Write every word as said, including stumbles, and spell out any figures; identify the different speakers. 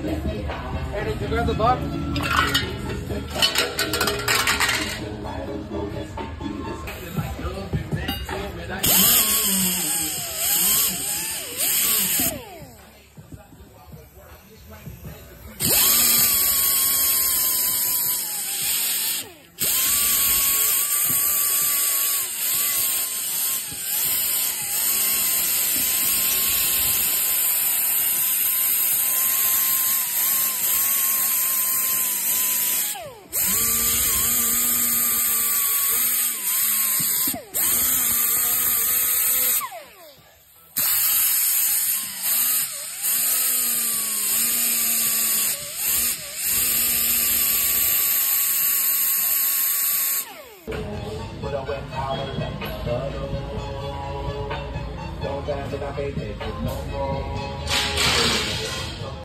Speaker 1: Hey, did you grab the box? Don't dance in a baby, no